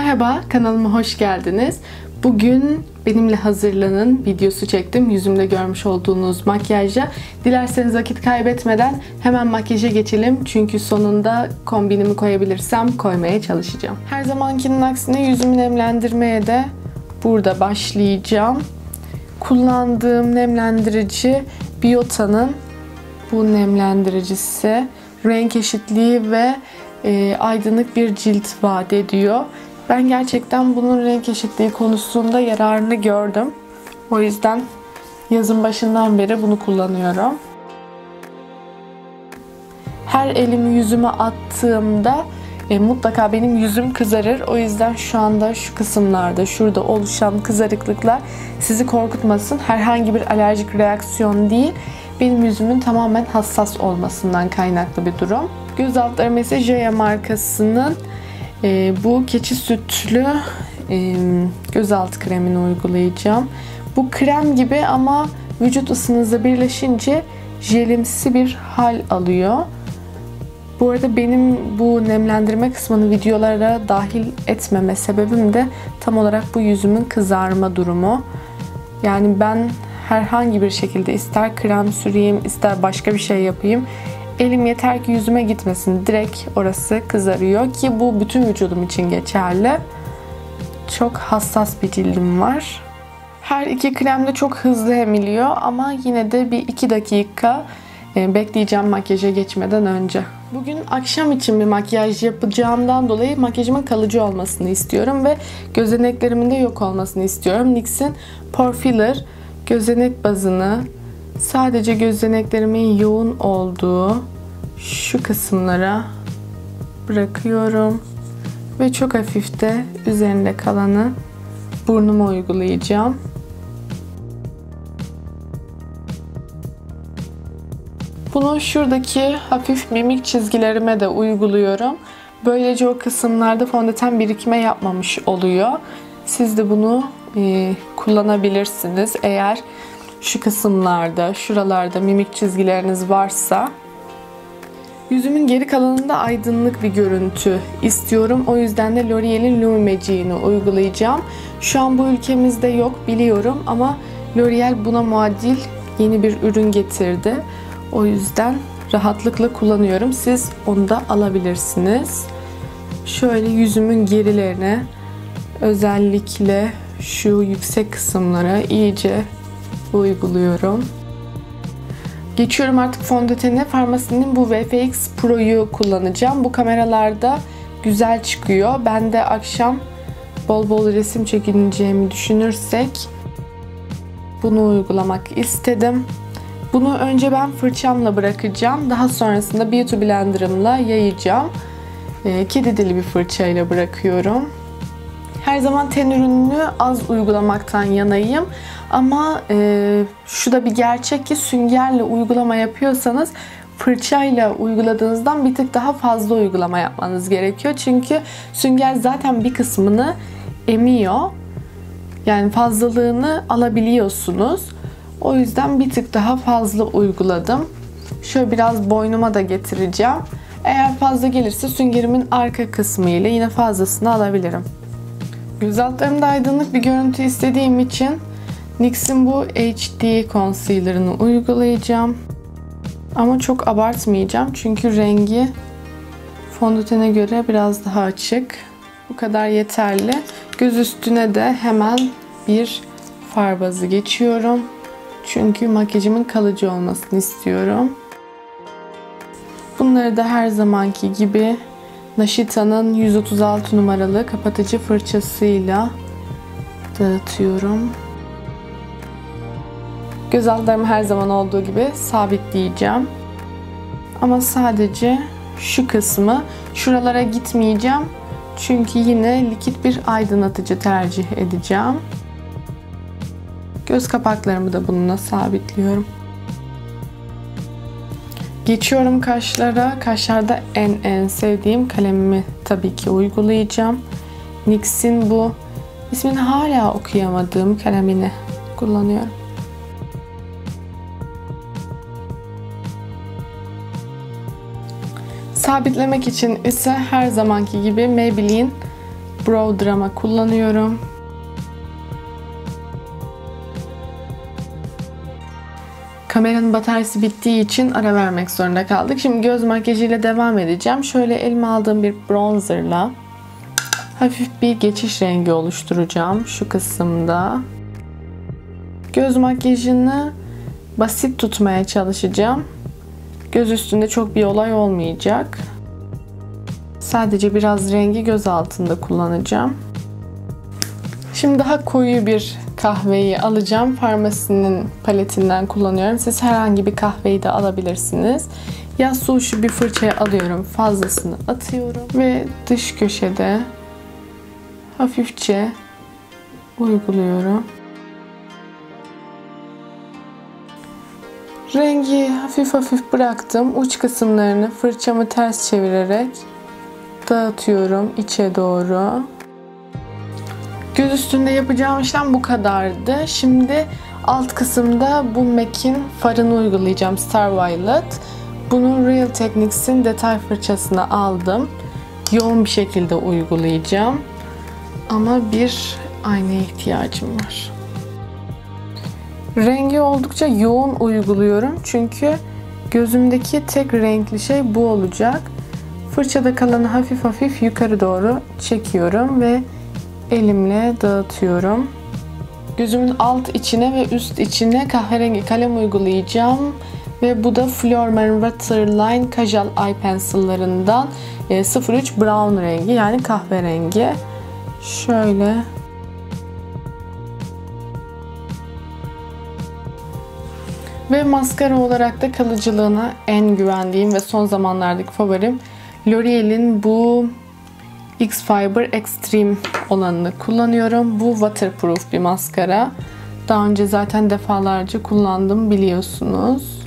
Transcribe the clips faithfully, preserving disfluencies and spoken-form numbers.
Merhaba, kanalıma hoş geldiniz. Bugün benimle hazırlanın videosu çektim. Yüzümde görmüş olduğunuz makyajla. Dilerseniz vakit kaybetmeden hemen makyaja geçelim. Çünkü sonunda kombinimi koyabilirsem koymaya çalışacağım. Her zamankinin aksine yüzümü nemlendirmeye de burada başlayacağım. Kullandığım nemlendirici Biota'nın bu nemlendiricisi. Renk eşitliği ve e, aydınlık bir cilt vaat ediyor. Ben gerçekten bunun renk eşitliği konusunda yararını gördüm. O yüzden yazın başından beri bunu kullanıyorum. Her elimi yüzüme attığımda e, mutlaka benim yüzüm kızarır. O yüzden şu anda şu kısımlarda, şurada oluşan kızarıklıklar sizi korkutmasın. Herhangi bir alerjik reaksiyon değil. Benim yüzümün tamamen hassas olmasından kaynaklı bir durum. Göz altlarıma ise Jaya markasının e, bu keçi sütlü e, gözaltı kremini uygulayacağım. Bu krem gibi ama vücut ısınızla birleşince jelimsi bir hal alıyor. Bu arada benim bu nemlendirme kısmını videolara dahil etmeme sebebim de tam olarak bu yüzümün kızarma durumu. Yani ben herhangi bir şekilde ister krem süreyim, ister başka bir şey yapayım, elim yeter ki yüzüme gitmesin. Direkt orası kızarıyor ki bu bütün vücudum için geçerli. Çok hassas bir cildim var. Her iki krem de çok hızlı emiliyor ama yine de bir iki dakika bekleyeceğim makyaja geçmeden önce. Bugün akşam için bir makyaj yapacağımdan dolayı makyajımın kalıcı olmasını istiyorum ve gözeneklerimin de yok olmasını istiyorum. N Y X'in Pore Filler gözenek bazını sadece gözeneklerimin yoğun olduğu şu kısımlara bırakıyorum ve çok hafif de üzerinde kalanı burnuma uygulayacağım. Bunu şuradaki hafif mimik çizgilerime de uyguluyorum. Böylece o kısımlarda fondöten birikme yapmamış oluyor. Siz de bunu e, kullanabilirsiniz. Eğer şu kısımlarda, şuralarda mimik çizgileriniz varsa. Yüzümün geri kalanında aydınlık bir görüntü istiyorum. O yüzden de L'Oreal'in Lumi Magic'ini uygulayacağım. Şu an bu ülkemizde yok biliyorum ama L'Oreal buna muadil yeni bir ürün getirdi. O yüzden rahatlıkla kullanıyorum. Siz onu da alabilirsiniz. Şöyle yüzümün gerilerine, özellikle şu yüksek kısımlara iyice uyguluyorum. Geçiyorum artık fondötene. Farmasi'nin bu V F X Pro'yu kullanacağım. Bu kameralarda güzel çıkıyor. Ben de akşam bol bol resim çekineceğimi düşünürsek bunu uygulamak istedim. Bunu önce ben fırçamla bırakacağım. Daha sonrasında Beauty Blender'ımla yayacağım. E, kedi dili bir fırçayla bırakıyorum. Her zaman ten ürününü az uygulamaktan yanayım. Ama e, şu da bir gerçek ki süngerle uygulama yapıyorsanız fırçayla uyguladığınızdan bir tık daha fazla uygulama yapmanız gerekiyor. Çünkü sünger zaten bir kısmını emiyor. Yani fazlalığını alabiliyorsunuz. O yüzden bir tık daha fazla uyguladım. Şöyle biraz boynuma da getireceğim. Eğer fazla gelirse süngerimin arka kısmı ile yine fazlasını alabilirim. Göz altlarımda aydınlık bir görüntü istediğim için N Y X'in bu H D Concealer'ını uygulayacağım. Ama çok abartmayacağım çünkü rengi fondötene göre biraz daha açık. Bu kadar yeterli. Göz üstüne de hemen bir far bazı geçiyorum. Çünkü makyajımın kalıcı olmasını istiyorum. Bunları da her zamanki gibi Naşita'nın yüz otuz altı numaralı kapatıcı fırçasıyla dağıtıyorum. Göz altlarımı her zaman olduğu gibi sabitleyeceğim. Ama sadece şu kısmı, şuralara gitmeyeceğim. Çünkü yine likit bir aydınlatıcı tercih edeceğim. Göz kapaklarımı da bununla sabitliyorum. Geçiyorum kaşlara. Kaşlarda en en sevdiğim kalemimi tabii ki uygulayacağım. N Y X'in bu ismini hala okuyamadığım kalemini kullanıyorum. Sabitlemek için ise her zamanki gibi Maybelline Brow Drama kullanıyorum. Kameranın bataryası bittiği için ara vermek zorunda kaldık. Şimdi göz makyajıyla devam edeceğim. Şöyle elime aldığım bir bronzerla hafif bir geçiş rengi oluşturacağım şu kısımda. Göz makyajını basit tutmaya çalışacağım. Göz üstünde çok bir olay olmayacak. Sadece biraz rengi göz altında kullanacağım. Şimdi daha koyu bir kahveyi alacağım. Farmasinin paletinden kullanıyorum. Siz herhangi bir kahveyi de alabilirsiniz. Yasuo'yu bir fırçaya alıyorum. Fazlasını atıyorum. Ve dış köşede hafifçe uyguluyorum. Rengi hafif hafif bıraktım. Uç kısımlarını fırçamı ters çevirerek dağıtıyorum içe doğru. Göz üstünde yapacağım işlem bu kadardı. Şimdi alt kısımda bu M A C'in farını uygulayacağım. Star Violet. Bunu Real Techniques'in detay fırçasına aldım. Yoğun bir şekilde uygulayacağım. Ama bir aynaya ihtiyacım var. Rengi oldukça yoğun uyguluyorum. Çünkü gözümdeki tek renkli şey bu olacak. Fırçada kalanı hafif hafif yukarı doğru çekiyorum ve elimle dağıtıyorum. Gözümün alt içine ve üst içine kahverengi kalem uygulayacağım. Ve bu da Florman Waterline Kajal Eye Pencil'larından sıfır üç Brown rengi, yani kahverengi. Şöyle. Ve maskara olarak da kalıcılığına en güvendiğim ve son zamanlardaki favorim L'Oreal'in bu X-Fiber Extreme olanını kullanıyorum. Bu waterproof bir maskara. Daha önce zaten defalarca kullandım, biliyorsunuz.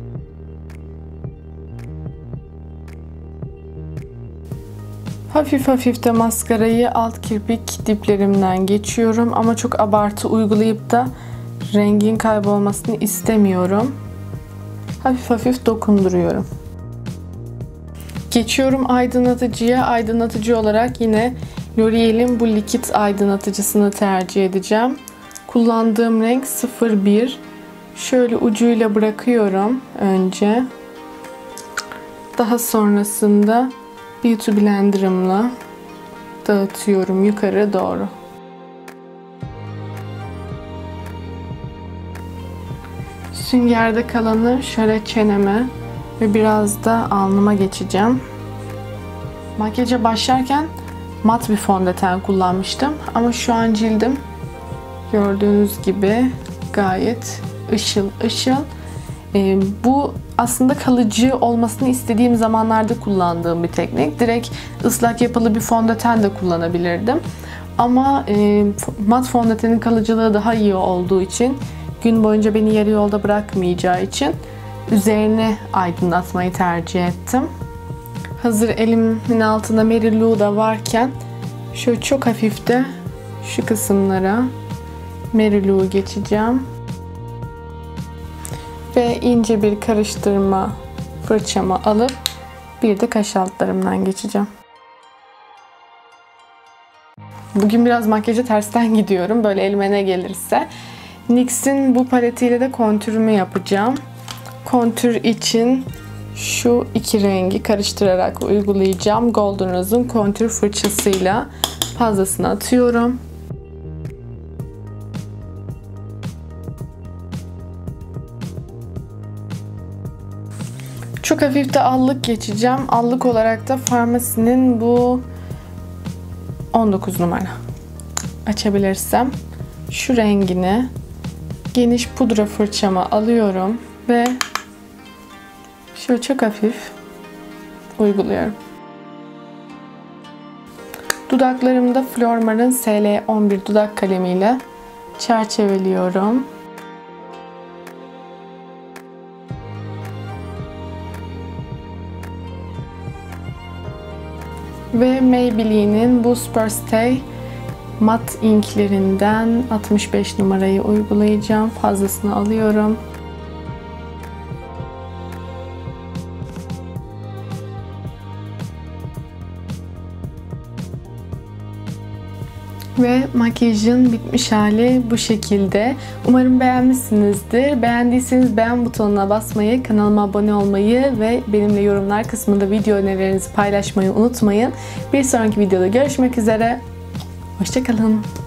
Hafif hafif de maskarayı alt kirpik diplerimden geçiyorum ama çok abartı uygulayıp da rengin kaybolmasını istemiyorum. Hafif hafif dokunduruyorum. Geçiyorum aydınlatıcıya. Aydınlatıcı olarak yine L'Oreal'in bu likit aydınlatıcısını tercih edeceğim. Kullandığım renk sıfır bir. Şöyle ucuyla bırakıyorum önce. Daha sonrasında Beauty Blender'ımla dağıtıyorum yukarı doğru. Süngerde kalanı şöyle çeneme ve biraz da alnıma geçeceğim. Makyaja başlarken mat bir fondöten kullanmıştım. Ama şu an cildim gördüğünüz gibi gayet ışıl ışıl. Ee, bu aslında kalıcı olmasını istediğim zamanlarda kullandığım bir teknik. Direkt ıslak yapılı bir fondöten de kullanabilirdim. Ama e, mat fondötenin kalıcılığı daha iyi olduğu için, gün boyunca beni yarı yolda bırakmayacağı için üzerine aydınlatmayı tercih ettim. Hazır elimin altında Mary Lou da varken şöyle çok hafif de şu kısımlara Mary Lou'u geçeceğim. Ve ince bir karıştırma fırçamı alıp bir de kaş altlarımdan geçeceğim. Bugün biraz makyaja tersten gidiyorum. Böyle elime ne gelirse. N Y X'in bu paletiyle de kontürümü yapacağım. Kontür için şu iki rengi karıştırarak uygulayacağım. Golden Rose'un kontür fırçasıyla fazlasını atıyorum. Çok hafif de allık geçeceğim. Allık olarak da Farmacy'nin bu on dokuz numara. Açabilirsem şu rengini geniş pudra fırçama alıyorum ve şöyle çok hafif uyguluyorum. Dudaklarımda Flormar'ın S L on bir dudak kalemiyle çerçeveliyorum. Ve Maybelline'in bu Superstay mat inklerinden altmış beş numarayı uygulayacağım. Fazlasını alıyorum. Ve makyajın bitmiş hali bu şekilde. Umarım beğenmişsinizdir. Beğendiyseniz beğen butonuna basmayı, kanalıma abone olmayı ve benimle yorumlar kısmında video önerilerinizi paylaşmayı unutmayın. Bir sonraki videoda görüşmek üzere. Hoşça kalın.